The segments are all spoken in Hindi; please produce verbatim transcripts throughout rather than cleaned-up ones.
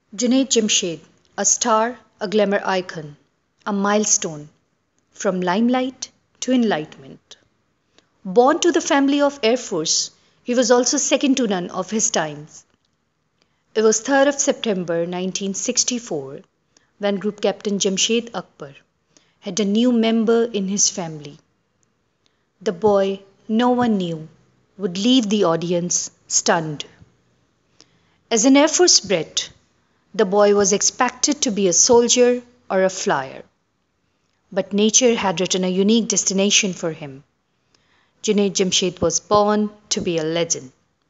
Junaid Jamshaid, a star, a glamour icon, a milestone, from limelight to enlightenment. Born to the family of Air Force, he was also second to none of his times. It was third of September nineteen sixty-four when Group Captain Jamshaid Akbar had a new member in his family. The boy no one knew would leave the audience stunned. As an Air Force bred, the boy was expected to be a soldier or a flyer. But nature had written a unique destination for him. Junaid Jamshaid was born to be a legend.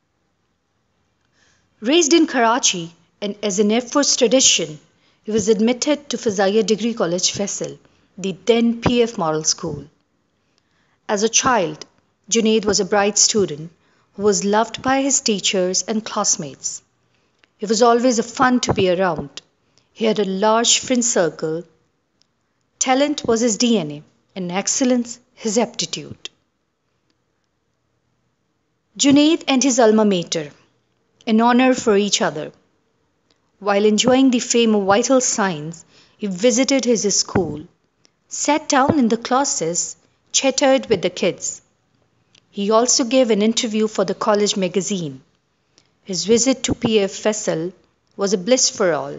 Raised in Karachi and as an Air Force tradition, he was admitted to Fazaia Degree College Faisal, the then P F Model School. As a child, Junaid was a bright student who was loved by his teachers and classmates. He was always a fun to be around. He had a large friend circle. Talent was his D N A and excellence his aptitude. Junaid and his alma mater, an honor for each other. While enjoying the fame of vital signs, he visited his school, sat down in the classes, chattered with the kids. He also gave an interview for the college magazine. His visit to P F Faisal was a bliss for all.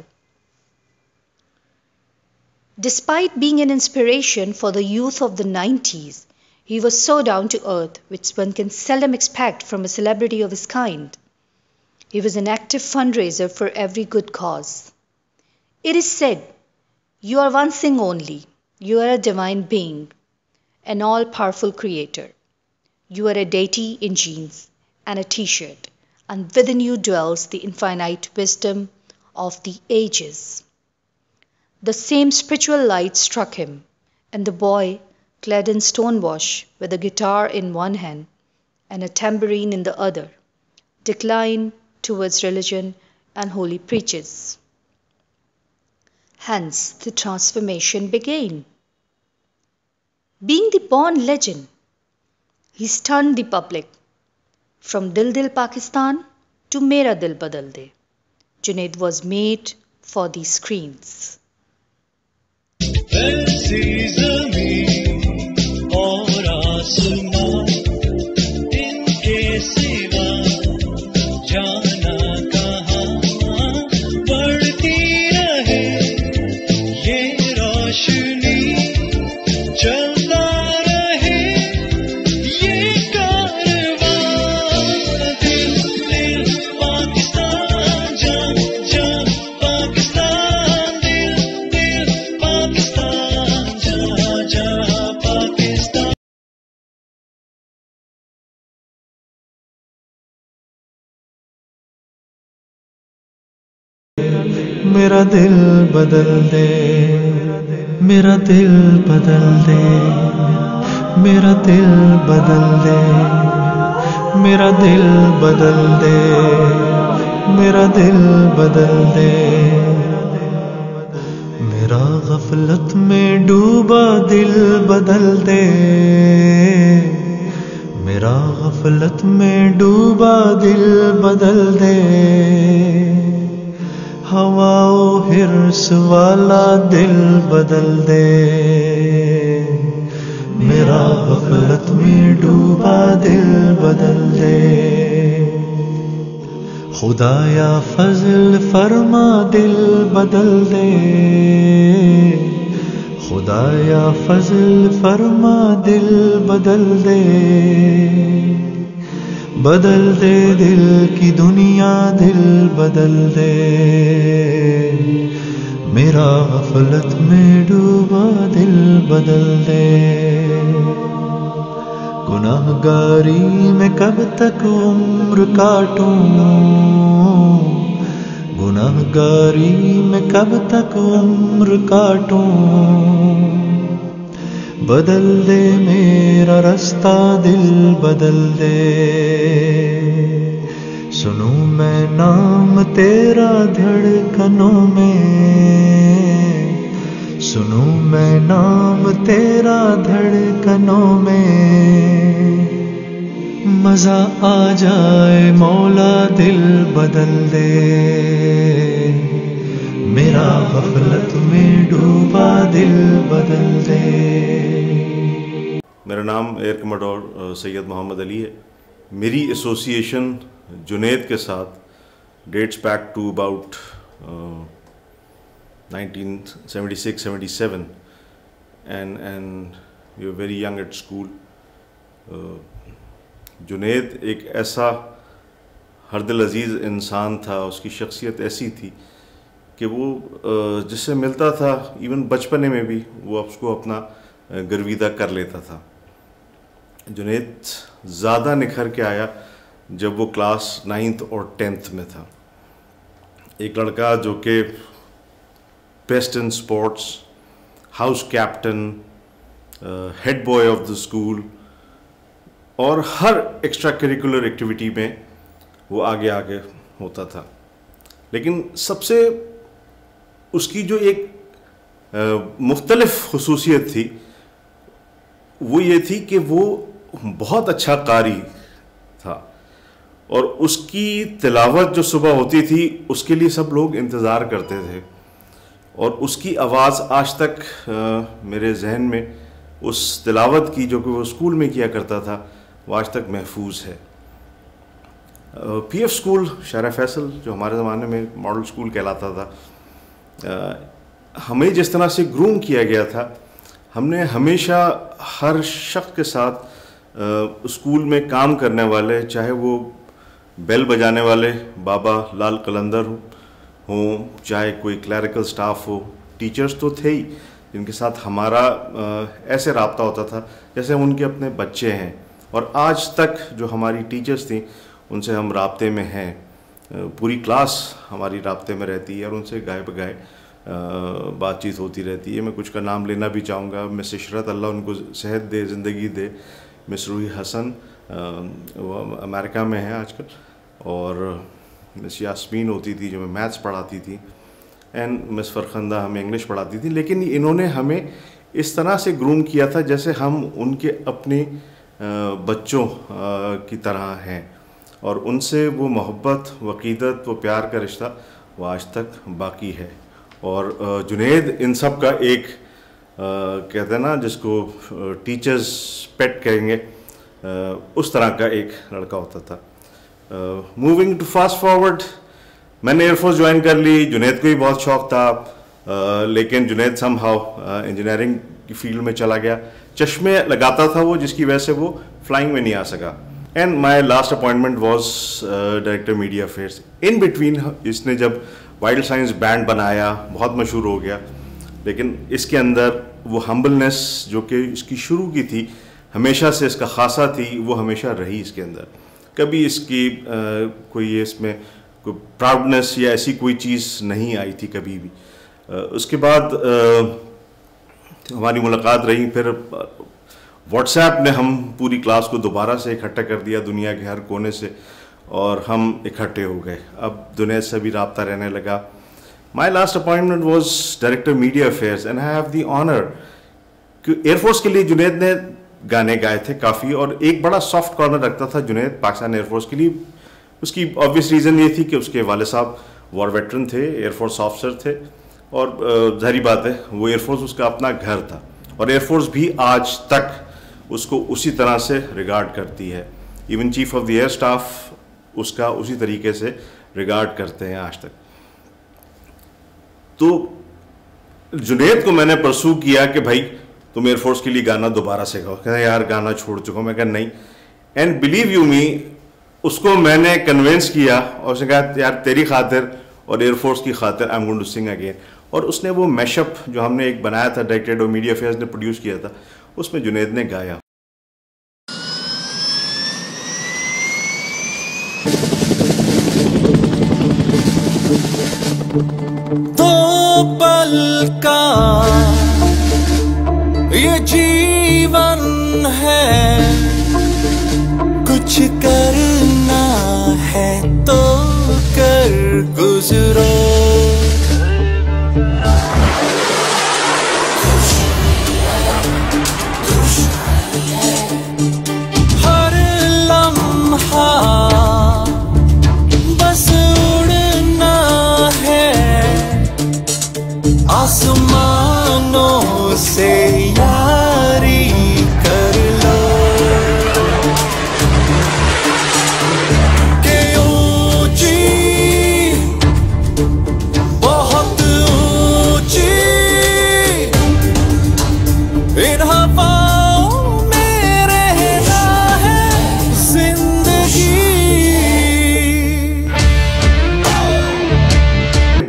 Despite being an inspiration for the youth of the nineties, he was so down to earth, which one can seldom expect from a celebrity of his kind. He was an active fundraiser for every good cause. It is said, "You are one thing only. You are a divine being, an all-powerful creator. You are a deity in jeans and a t-shirt, and within you dwells the infinite wisdom of the ages." The same spiritual light struck him, and the boy, clad in stonewash, with a guitar in one hand and a tambourine in the other, declined towards religion and holy preaches. Hence the transformation began. Being the born legend, he stunned the public. From Dil Dil Pakistan to Mera Dil Badal De, Junaid was made for the screens. मेरा दिल बदल दे, मेरा दिल बदल दे, मेरा दिल बदल दे, मेरा दिल बदल दे, मेरा दिल बदल दे। मेरा गफलत में डूबा दिल बदल दे, मेरा गफलत में डूबा दिल बदल दे। हवाओ हिर्स वाला दिल बदल दे, मेरा गफलत में डूबा दिल बदल दे। खुदाया फजल फरमा दिल बदल दे, खुदाया फजल फरमा दिल बदल दे। बदल दे दिल की दुनिया दिल बदल दे, मेरा गफलत में डूबा दिल बदल दे। गुनाहगारी में कब तक उम्र काटूं, गुनाहगारी में कब तक उम्र काटूं। बदल दे मेरा रास्ता दिल बदल दे, सुनूं मैं नाम तेरा धड़कनों में, सुनूं मैं नाम तेरा धड़कनों में। मजा आ जाए मौला दिल बदल दे, दिल बदल दे। मेरा नाम एयर कमांडर सैयद मोहम्मद अली है। मेरी एसोसिएशन जुनैद के साथ dates back to about nineteen seventy six seventy seven and and you are very young at school. Junaid एक ऐसा हरदिल अजीज़ इंसान था, उसकी शख्सियत ऐसी थी कि वो जिससे मिलता था इवन बचपने में भी वो उसको अपना गर्विदा कर लेता था। जुनैद ज़्यादा निखर के आया जब वो क्लास नाइन्थ और टेंथ में था। एक लड़का जो कि best in sports, house captain, head boy of the school और हर एक्स्ट्रा करिकुलर एक्टिविटी में वो आगे आगे होता था। लेकिन सबसे उसकी जो एक मुख्तलिफ खुसूसियत थी वो ये थी कि वो बहुत अच्छा कारी था और उसकी तिलावत जो सुबह होती थी उसके लिए सब लोग इंतज़ार करते थे और उसकी आवाज़ आज तक आ, मेरे जहन में उस तिलावत की जो कि वो स्कूल में किया करता था वो आज तक महफूज है। पी एफ स्कूल शहर फैसल जो हमारे ज़माने में मॉडल स्कूल कहलाता था, आ, हमें जिस तरह से ग्रूम किया गया था, हमने हमेशा हर शख्स के साथ आ, स्कूल में काम करने वाले, चाहे वो बेल बजाने वाले बाबा लाल कलंदर हों, चाहे कोई क्लरिकल स्टाफ हो, टीचर्स तो थे ही जिनके साथ हमारा आ, ऐसे रब्ता होता था जैसे उनके अपने बच्चे हैं। और आज तक जो हमारी टीचर्स थी उनसे हम राब्ते में हैं, पूरी क्लास हमारी राब्ते में रहती है और उनसे गाय बगाए बातचीत होती रहती है। मैं कुछ का नाम लेना भी चाहूँगा। मिस इशरत, अल्लाह उनको सेहत दे, ज़िंदगी दे। मिस रूही हसन वो अमेरिका में है आजकल। और मिस यास्मीन होती थी जो मैं मैथ्स पढ़ाती थी, एंड मिस फरखंदा हमें इंग्लिश पढ़ाती थी। लेकिन इन्होंने हमें इस तरह से ग्रूम किया था जैसे हम उनके अपने बच्चों की तरह हैं और उनसे वो मोहब्बत, वक़ीदत, वो प्यार का रिश्ता वो आज तक बाकी है। और जुनैद इन सब का एक कहते हैं ना जिसको टीचर्स पेट कहेंगे, उस तरह का एक लड़का होता था। मूविंग टू फास्ट फॉरवर्ड, मैंने एयरफोर्स ज्वाइन कर ली। जुनैद को भी बहुत शौक़ था, uh, लेकिन जुनैद समहाउ इंजीनियरिंग की फील्ड में चला गया। चश्मे लगाता था वो, जिसकी वजह से वो फ्लाइंग में नहीं आ सका। And my last appointment was director media affairs. In between इसने जब वाइल्ड साइंस बैंड बनाया, बहुत मशहूर हो गया, लेकिन इसके अंदर वो हम्बलनेस जो कि इसकी शुरू की थी, हमेशा से इसका खासा थी, वो हमेशा रही इसके अंदर। कभी इसकी uh, कोई इसमें कोई प्राउडनेस या ऐसी कोई चीज़ नहीं आई थी कभी भी। uh, उसके बाद uh, हमारी मुलाकात रही, फिर व्हाट्सएप ने हम पूरी क्लास को दोबारा से इकट्ठा कर दिया दुनिया के हर कोने से और हम इकट्ठे हो गए। अब जुनैद से भी रब्ता रहने लगा। My last appointment was director media affairs and I have the honour कि एयरफोर्स के लिए जुनैद ने गाने गाए थे काफ़ी, और एक बड़ा सॉफ्ट कॉर्नर रखता था जुनैद पाकिस्तान एयरफोर्स के लिए। उसकी ऑब्वियस रीज़न ये थी कि उसके वाले साहब वॉर वेटरन थे, एयरफोर्स ऑफिसर थे, और ज़ाहिर बात है वो एयरफोर्स उसका अपना घर था और एयरफोर्स भी आज तक उसको उसी तरह से रिगार्ड करती है। Even chief of the air staff उसका उसी तरीके से रिगार्ड करते हैं आज तक। तो जुनैद को मैंने परसू किया कि भाई तुम एयरफोर्स के लिए गाना दोबारा से गाओ। कहते यार गाना छोड़ चुका हूँ। मैं कहा नहीं, एंड बिलीव यू मी, उसको मैंने कन्विंस किया और उसने कहा यार तेरी खातिर और एयरफोर्स की खातिर I am going to sing again. और उसने वो मैशअप जो हमने एक बनाया था, डायरेक्टेड और मीडिया अफेयर्स ने प्रोड्यूस किया था, उसमें जुनैद ने गाया। दो पल का ये जीवन है, कुछ करना है तो कर गुजरो। हर लम्हा बस उड़ना है आसमानों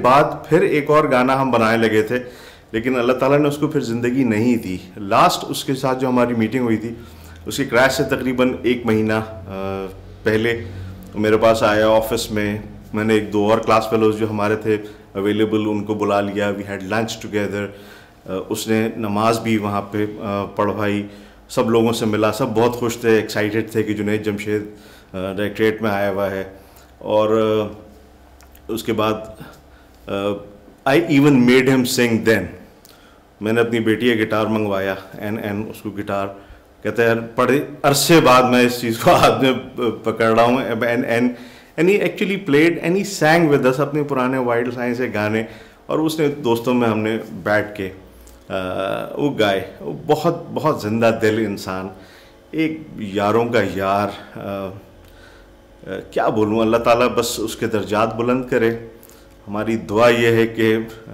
बाद फिर एक और गाना हम बनाने लगे थे, लेकिन अल्लाह ताला ने उसको फिर ज़िंदगी नहीं दी। लास्ट उसके साथ जो हमारी मीटिंग हुई थी, उसकी क्रैश से तकरीबन एक महीना पहले मेरे पास आया ऑफिस में। मैंने एक दो और क्लास फेलोज जो हमारे थे अवेलेबल, उनको बुला लिया। We had lunch together. उसने नमाज भी वहाँ पे पढ़वाई, सब लोगों से मिला, सब बहुत खुश थे, एक्साइटेड थे कि जुनैद जमशेद डायरेक्टरेट में आया हुआ है। और उसके बाद I even made him sing then. मैंने अपनी बेटी का गिटार मंगवाया एंड एंड उसको गिटार, कहते हैं यार बड़े अरसे बाद मैं इस चीज़ को हाथ में पकड़ रहा हूँ। And and and he actually played and he sang with us अपने पुराने वाइल्ड साइंस के गाने, और उसने दोस्तों में हमने बैठ के आ, वो गाए। वो बहुत बहुत जिंदा दिल इंसान, एक यारों का यार। आ, आ, क्या बोलूँ, अल्लाह ताला बस उसके दर्जात बुलंद करे। हमारी दुआ ये है कि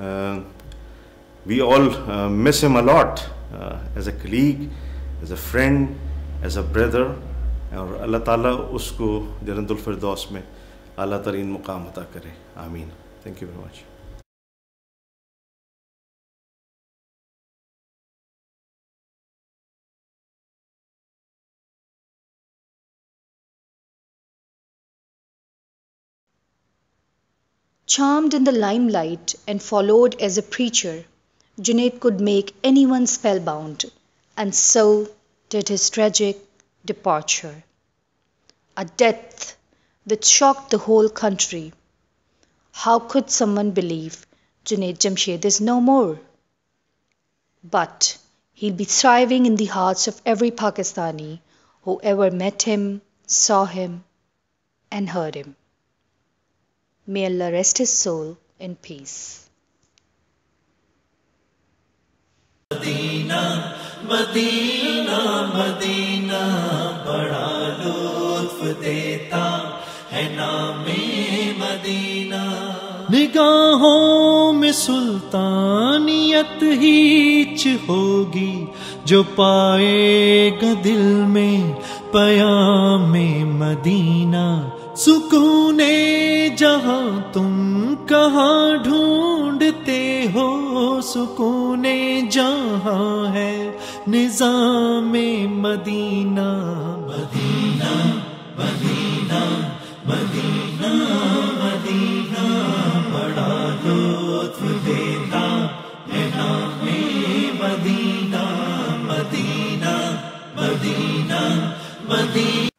we all miss him a lot as a colleague, as a friend, as a brother, और अल्लाह ताला उसको जन्नतुल फिरदौस में आला तरीन मुकाम अता करे। आमीन। Thank you very much. Charmed in the limelight and followed as a preacher, Junaid could make anyone spellbound, and so did his tragic departure. A death which shocked the whole country. How could someone believe Junaid Jamshaid is no more? But he'll be thriving in the hearts of every Pakistani who ever met him, saw him, and heard him. May Allah rest his soul in peace. मदीना मदीना मदीना बड़ा लुत्फ देता है नामे मदीना। निगाहों में सुल्तानियत हीच होगी जो पाएगा दिल में पयामे मदीना। सुकूने जहां तुम कहाँ ढूंढते हो, सुकूने जहां है निज़ामे मदीना। मदीना मदीना मदीना मदीना बड़ा लुत्फ देता है नामे मदीना। मदीना मदीना मदीना।